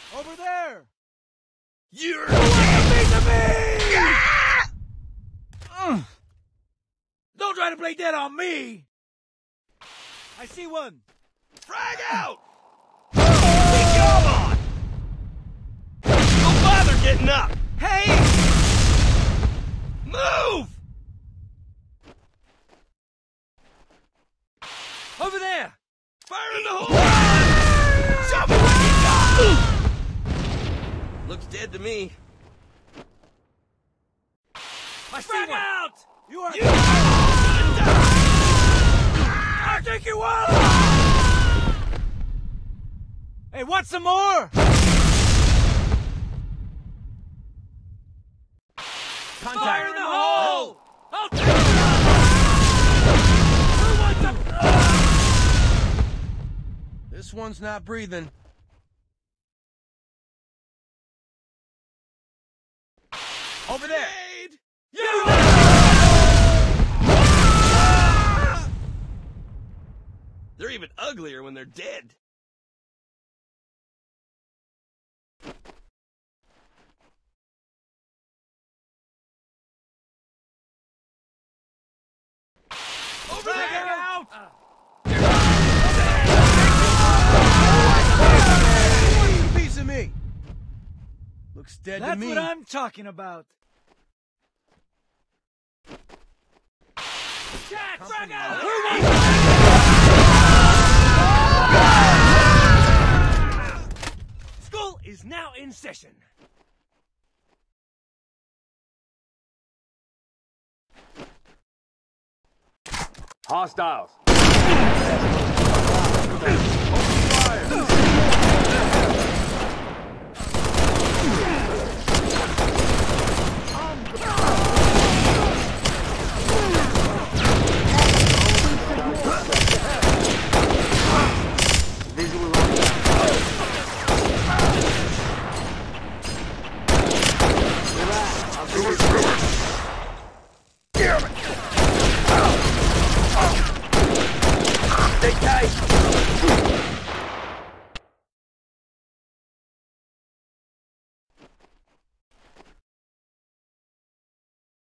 Over there! You're a piece of me! Don't try to play dead on me! I see one! frag out! Come on! Don't bother getting up! Hey! Move! Over there! Fire in the hole! Show me what you got! Looks dead to me. I see one! Out! You are... I'll take you out! Hey, want some more? Contact. Fire in the hole! I'll take you out! Who wants some... This one's not breathing. Over there! You! They're even uglier when they're dead. Over there! Out! What's a piece of me? Looks dead to me. That's what I'm talking about. Cat, frag out! School is now in session. Hostiles. Stay tight!